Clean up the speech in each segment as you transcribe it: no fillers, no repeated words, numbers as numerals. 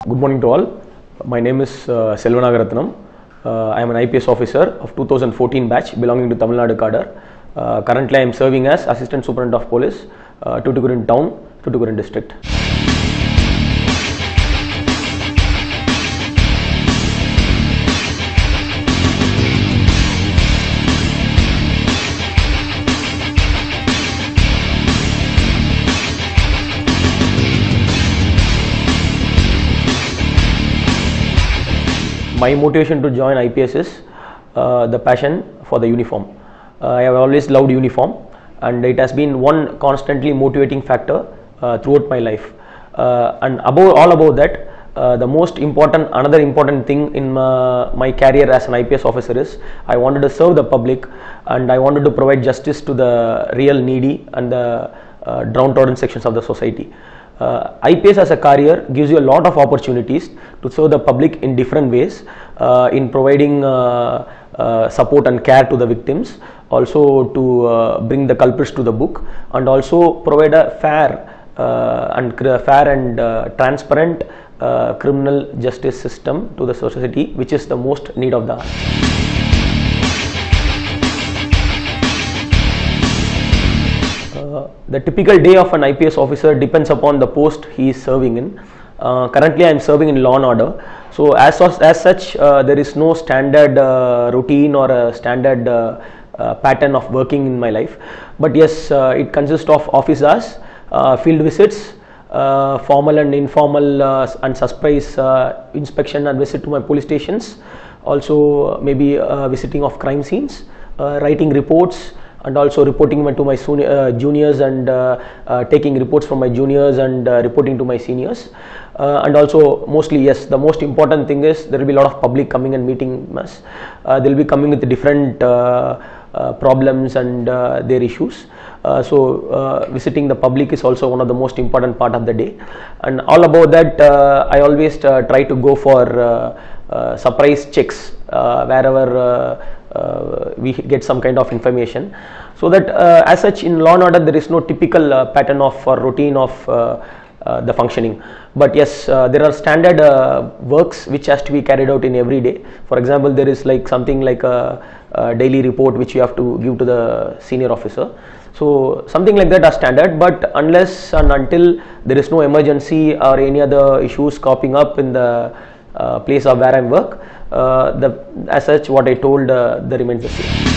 Good morning to all. My name is Selvanagaratnam. I am an IPS officer of 2014 batch belonging to Tamil Nadu cadre. Currently I am serving as Assistant Superintendent of Police, Tuticorin Town, Tuticorin District. My motivation to join IPS is the passion for the uniform. I have always loved uniform, and it has been one constantly motivating factor throughout my life. And all about that, another important thing in my career as an IPS officer is I wanted to serve the public, and I wanted to provide justice to the real needy and the downtrodden sections of the society. IPS as a career gives you a lot of opportunities to serve the public in different ways, in providing support and care to the victims, also to bring the culprits to the book, and also provide a fair and transparent criminal justice system to the society, which is the most need of the hour. The typical day of an IPS officer depends upon the post he is serving in. Currently I am serving in law and order, so as such there is no standard routine or a standard pattern of working in my life, but yes, it consists of office hours, field visits, formal and informal and surprise inspection and visit to my police stations, also maybe visiting of crime scenes, writing reports, and also reporting to my juniors, and taking reports from my juniors and reporting to my seniors. And also mostly, yes, the most important thing is there will be a lot of public coming and meeting us. They will be coming with different problems and their issues. So visiting the public is also one of the most important part of the day. And all about that, I always try to go for surprise checks wherever we get some kind of information, so that as such in law and order there is no typical pattern of or routine of the functioning, but yes, there are standard works which has to be carried out in every day. For example, there is like something like a daily report which you have to give to the senior officer, so something like that are standard. But unless and until there is no emergency or any other issues cropping up in the place of where I work, as such what I told the remains the same.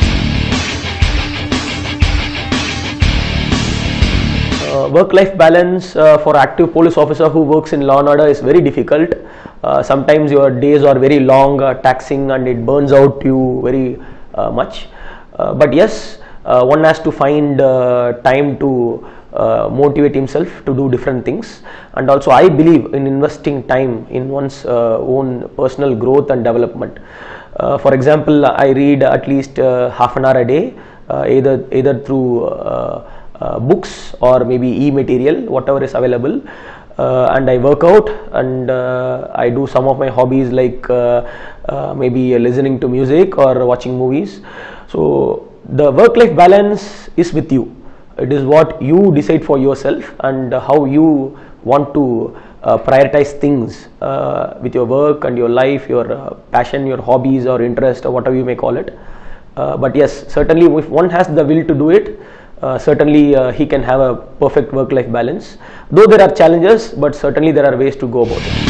Work-life balance for active police officer who works in law and order is very difficult. Sometimes your days are very long, taxing, and it burns out you very much. But yes, one has to find time to motivate himself to do different things, and also I believe in investing time in one's own personal growth and development. For example, I read at least half an hour a day, either through books or maybe e-material, whatever is available, and I work out, and I do some of my hobbies like maybe listening to music or watching movies. So the work-life balance is with you. It is what you decide for yourself, and how you want to prioritize things with your work and your life, your passion, your hobbies or interest, or whatever you may call it. But yes, certainly if one has the will to do it, certainly he can have a perfect work-life balance. Though there are challenges, but certainly there are ways to go about it.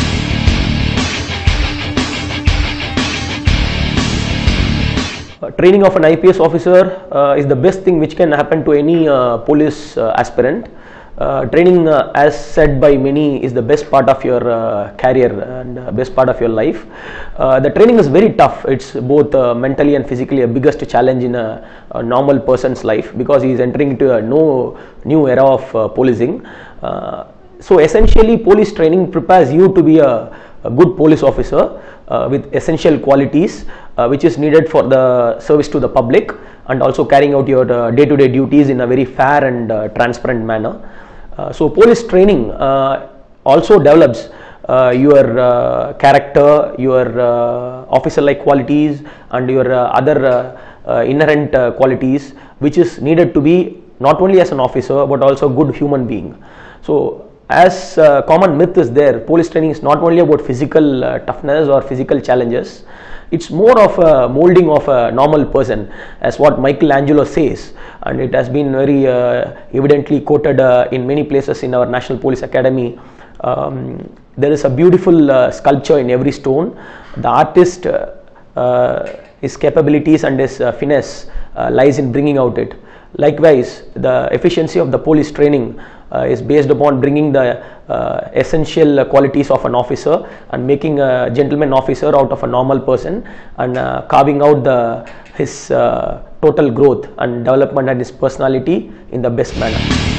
Training of an IPS officer is the best thing which can happen to any police aspirant. Training, as said by many, is the best part of your career and best part of your life. The training is very tough. It's both mentally and physically a biggest challenge in a normal person's life, because he is entering into a new era of policing. So essentially police training prepares you to be a good police officer with essential qualities which is needed for the service to the public, and also carrying out your day-to-day duties in a very fair and transparent manner. So police training also develops your character, your officer-like qualities, and your other inherent qualities which is needed to be not only as an officer but also good human being. So as common myth is there, police training is not only about physical toughness or physical challenges. It's more of a molding of a normal person, as what Michelangelo says, and it has been very evidently quoted in many places in our National Police Academy. There is a beautiful sculpture in every stone. The artist, his capabilities and his finesse lies in bringing out it. Likewise, the efficiency of the police training is based upon bringing the essential qualities of an officer and making a gentleman officer out of a normal person, and carving out his total growth and development and his personality in the best manner.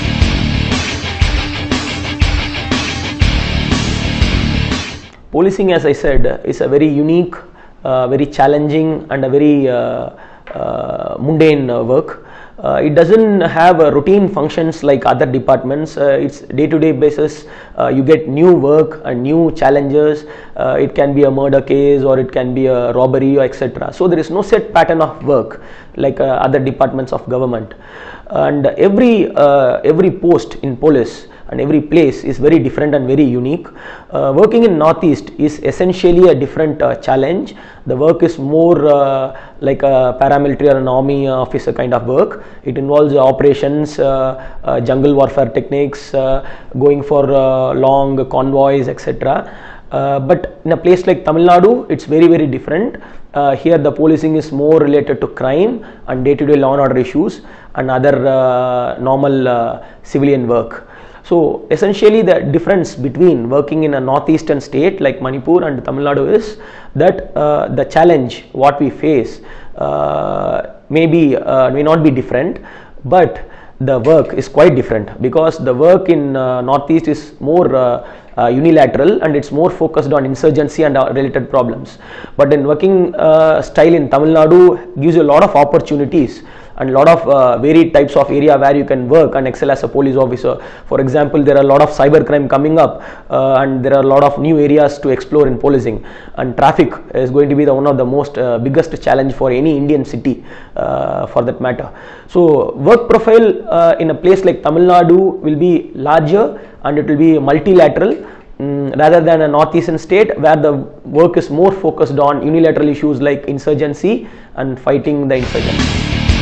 Policing, as I said, is a very unique, very challenging and a very mundane work. It doesn't have routine functions like other departments. It's day-to-day basis. You get new work and new challenges. It can be a murder case, or it can be a robbery, or etc. So there is no set pattern of work like other departments of government. And every post in police and every place is very different and very unique. Working in Northeast is essentially a different challenge. The work is more like a paramilitary or an army officer kind of work. It involves operations, jungle warfare techniques, going for long convoys, etc. But in a place like Tamil Nadu, it's very different. Here the policing is more related to crime and day-to-day law and order issues and other normal civilian work. So essentially the difference between working in a northeastern state like Manipur and Tamil Nadu is that the challenge what we face may not be different, but the work is quite different, because the work in northeast is more unilateral and it's more focused on insurgency and related problems. But in working style in Tamil Nadu gives you a lot of opportunities and a lot of varied types of area where you can work and excel as a police officer. For example, there are a lot of cybercrime coming up and there are a lot of new areas to explore in policing, and traffic is going to be one of the most biggest challenge for any Indian city for that matter. So work profile in a place like Tamil Nadu will be larger and it will be multilateral, rather than a northeastern state where the work is more focused on unilateral issues like insurgency and fighting the insurgents.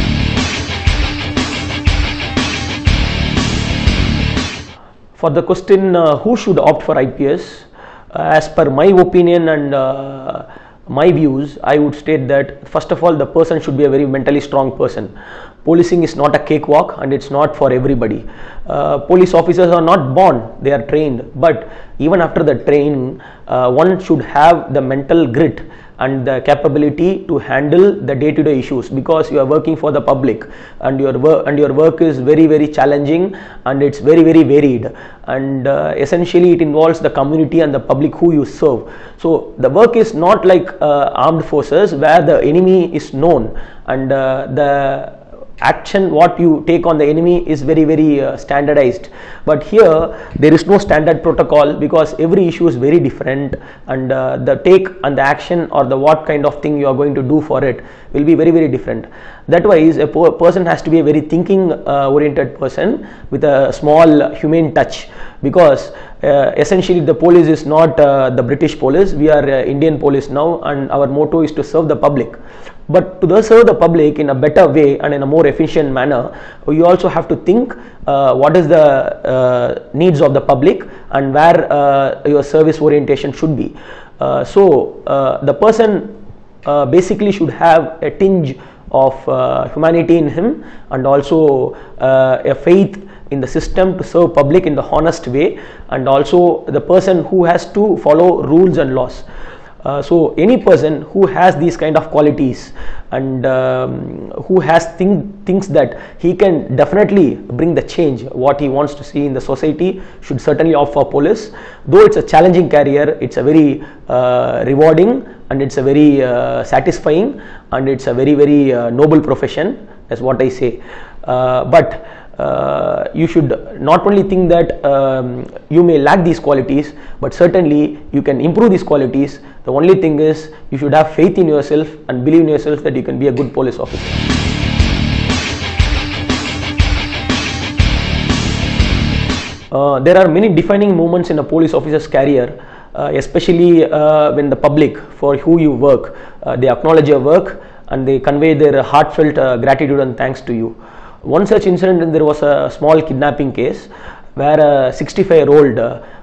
For the question who should opt for IPS, as per my opinion and my views, I would state that first of all the person should be a very mentally strong person. Policing is not a cakewalk and it's not for everybody. Police officers are not born, they are trained, but even after the training one should have the mental grit and the capability to handle the day-to-day issues, because you are working for the public and your work is very challenging and it's very varied, and essentially it involves the community and the public who you serve. So the work is not like armed forces where the enemy is known and the action what you take on the enemy is very standardized. But here there is no standard protocol, because every issue is very different, and the take and the action or the what kind of thing you are going to do for it will be very different. That wise a person has to be a very thinking oriented person with a small humane touch, because essentially the police is not the British police. We are Indian police now, and our motto is to serve the public. But to serve the public in a better way and in a more efficient manner, you also have to think what is the needs of the public and where your service orientation should be. So the person basically should have a tinge of humanity in him, and also a faith in the system to serve public in the honest way, and also the person who has to follow rules and laws. So any person who has these kind of qualities and who has thinks that he can definitely bring the change what he wants to see in the society should certainly opt for police. Though it's a challenging career, it's a very rewarding and it's a very satisfying and it's a very noble profession, is what I say. But you should not only think that you may lack these qualities, but certainly you can improve these qualities. The only thing is you should have faith in yourself and believe in yourself that you can be a good police officer. There are many defining moments in a police officer's career, especially when the public for who you work, they acknowledge your work and they convey their heartfelt gratitude and thanks to you. One such incident, there was a small kidnapping case where a 65-year-old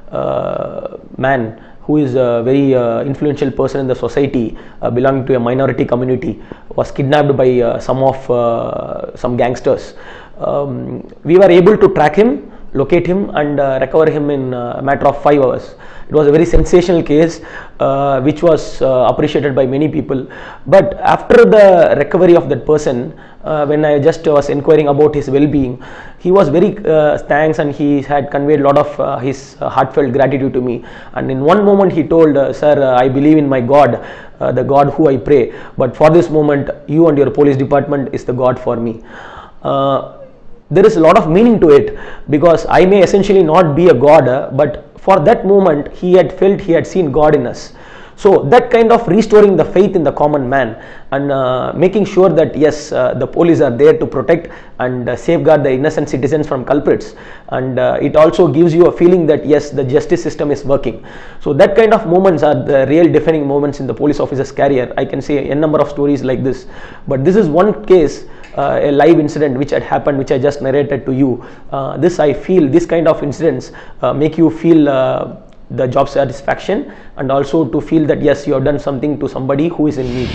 man who is a very influential person in the society, belonging to a minority community, was kidnapped by some gangsters. We were able to track him, locate him and recover him in a matter of 5 hours. It was a very sensational case which was appreciated by many people. But after the recovery of that person, when I just was inquiring about his well-being, he was very thanks, and he had conveyed a lot of his heartfelt gratitude to me. And in one moment he told, sir, I believe in my God, the God who I pray, but for this moment you and your police department is the God for me. There is a lot of meaning to it, because I may essentially not be a God, but for that moment he had felt, he had seen God in us. So that kind of restoring the faith in the common man and making sure that yes, the police are there to protect and safeguard the innocent citizens from culprits, and it also gives you a feeling that yes, the justice system is working. So that kind of moments are the real defining moments in the police officer's career. I can say a number of stories like this, but this is one case, a live incident which had happened, which I just narrated to you. This I feel, this kind of incidents make you feel the job satisfaction, and also to feel that yes, you have done something to somebody who is in need.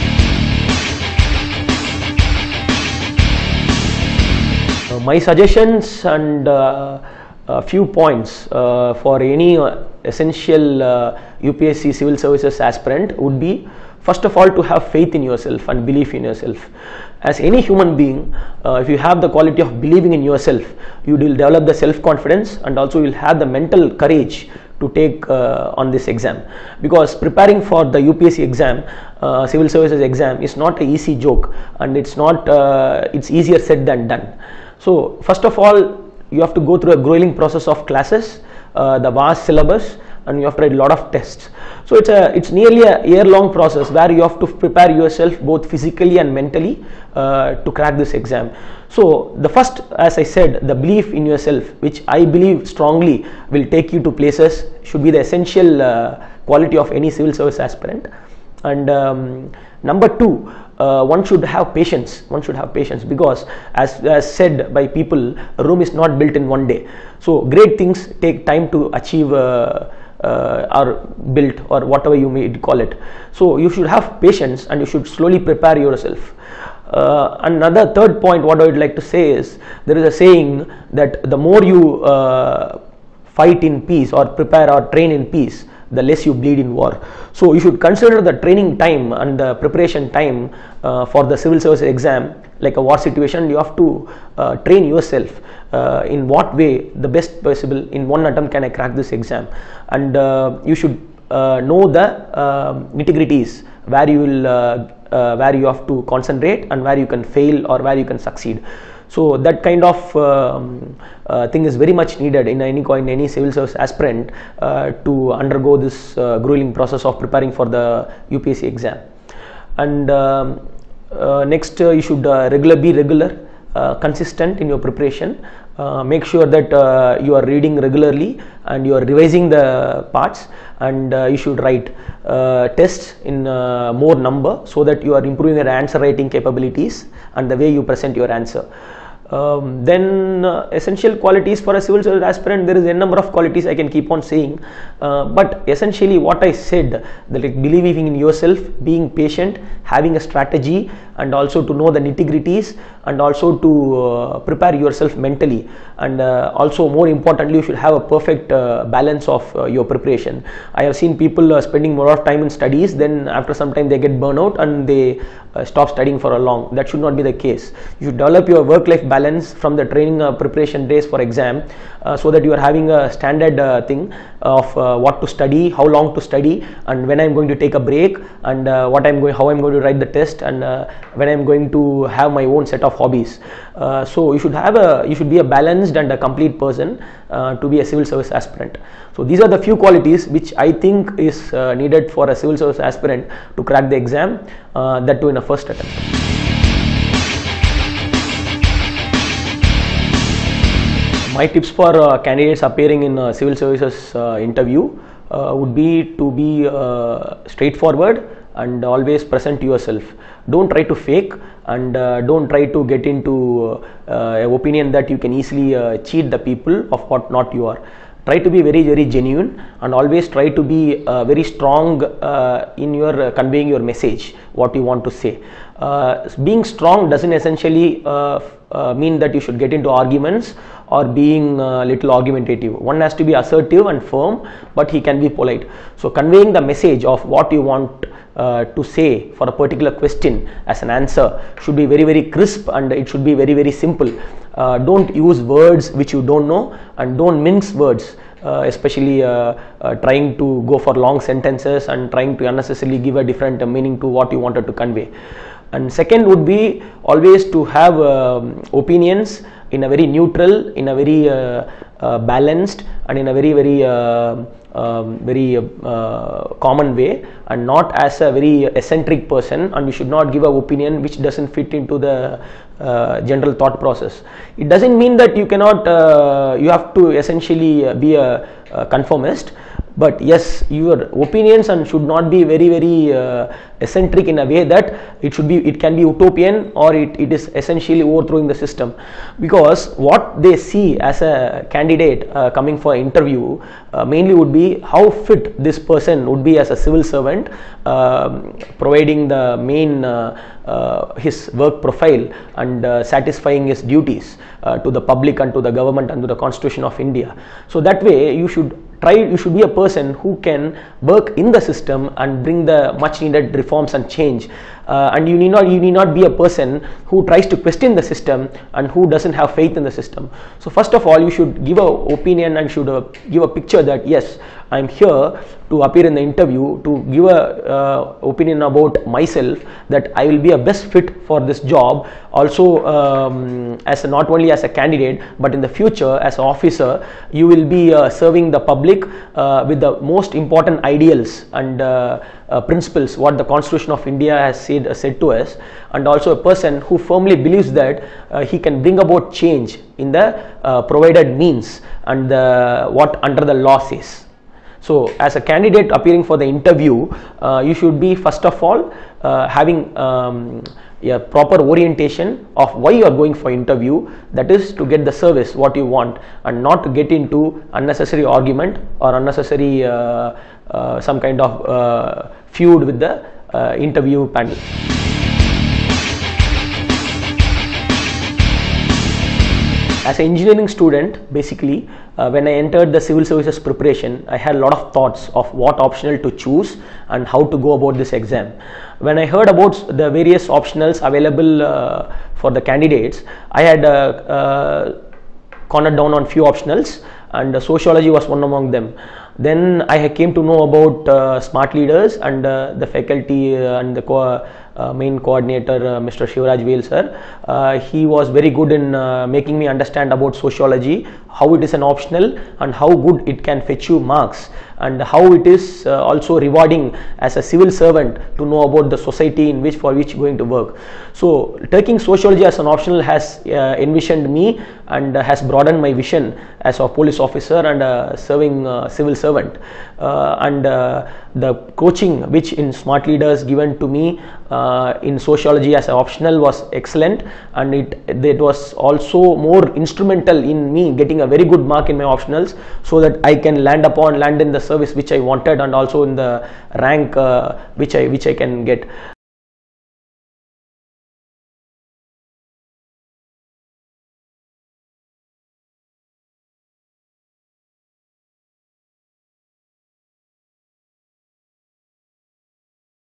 My suggestions and a few points for any essential UPSC civil services aspirant would be, first of all, to have faith in yourself and belief in yourself. As any human being, if you have the quality of believing in yourself, you will develop the self-confidence, and also you will have the mental courage to take on this exam, because preparing for the UPSC exam, civil services exam, is not an easy joke, and it's not it's easier said than done. So first of all, you have to go through a grueling process of classes, the vast syllabus, and you have to write a lot of tests. So it's nearly a year-long process where you have to prepare yourself both physically and mentally to crack this exam. So the first, as I said, the belief in yourself, which I believe strongly will take you to places, should be the essential quality of any civil service aspirant. And number two, one should have patience. One should have patience, because as said by people, Rome is not built in one day. So great things take time to achieve or built, or whatever you may call it. So you should have patience, and you should slowly prepare yourself. Another third point, what I would like to say is, there is a saying that the more you fight in peace or prepare or train in peace, the less you bleed in war. So you should consider the training time and the preparation time for the civil service exam like a war situation. You have to train yourself in what way the best possible in one attempt can I crack this exam, and you should know the nitty-gritties where you will where you have to concentrate and where you can fail or where you can succeed. So that kind of thing is very much needed in any civil service aspirant to undergo this grueling process of preparing for the UPSC exam. And next, you should be regular, consistent in your preparation. Make sure that you are reading regularly and you are revising the parts, and you should write tests in more number, so that you are improving your answer writing capabilities and the way you present your answer. Then essential qualities for a civil service aspirant, there is a number of qualities I can keep on saying, but essentially what I said, that like believing in yourself, being patient, having a strategy, and also to know the nitty-gritties, and also to prepare yourself mentally, and also more importantly, you should have a perfect balance of your preparation. I have seen people spending more of time in studies, then after some time they get burnout and they stop studying for a long. That should not be the case. You should develop your work-life balance from the training preparation days for exam, so that you are having a standard thing of what to study, how long to study, and when I am going to take a break, and how I am going to write the test, and when I am going to have my own set of hobbies. So you should be a balanced and a complete person to be a civil service aspirant. So these are the few qualities which I think is needed for a civil service aspirant to crack the exam, that too in a first attempt. My tips for candidates appearing in civil services interview would be to be straightforward and always present yourself. Don't try to fake, and don't try to get into an opinion that you can easily cheat the people of what not you are. Try to be very, very genuine, and always try to be very strong in your conveying your message, what you want to say. Being strong doesn't essentially mean that you should get into arguments or being little argumentative. One has to be assertive and firm, but he can be polite. So conveying the message of what you want to say for a particular question as an answer should be very, very crisp, and it should be very, very simple. Don't use words which you don't know, and don't mince words, especially trying to go for long sentences and trying to unnecessarily give a different meaning to what you wanted to convey. And second would be always to have opinions in a very neutral, in a very balanced, and in a very, very common way, and not as a very eccentric person. And you should not give an opinion which doesn't fit into the general thought process. It doesn't mean that you cannot you have to essentially be a conformist, but yes, your opinions and should not be very, very eccentric in a way that it can be utopian, or it is essentially overthrowing the system. Because what they see as a candidate coming for interview mainly would be how fit this person would be as a civil servant, providing the main his work profile, and satisfying his duties to the public and to the government and to the Constitution of India. So that way you should be a person who can work in the system and bring the much needed reforms and change, and you need not be a person who tries to question the system and who doesn't have faith in the system. So first of all, you should give an opinion and should give a picture that yes, I am here to appear in the interview to give a opinion about myself, that I will be a best fit for this job, also as not only as a candidate but in the future as an officer. You will be serving the public with the most important ideals and principles what the Constitution of India has said to us, and also a person who firmly believes that he can bring about change in the provided means and what under the law says. So as a candidate appearing for the interview, you should be first of all having a proper orientation of why you are going for interview, that is to get the service what you want, and not to get into unnecessary argument or unnecessary some kind of feud with the interview panel. As an engineering student, basically, when I entered the civil services preparation, I had a lot of thoughts of what optional to choose and how to go about this exam. When I heard about the various optionals available for the candidates, I had cornered down on few optionals, and sociology was one among them. Then I came to know about smart leaders, and the faculty and the main coordinator, Mr. Shivraj Vail sir. He was very good in making me understand about sociology, how it is an optional and how good it can fetch you marks, and how it is also rewarding as a civil servant to know about the society in which for which going to work. So taking sociology as an optional has envisioned me and has broadened my vision as a police officer and a serving civil servant. And the coaching which in smart leaders given to me in sociology as an optional was excellent, and it was also more instrumental in me getting a very good mark in my optionals, so that I can land in the service which I wanted, and also in the rank which I can get.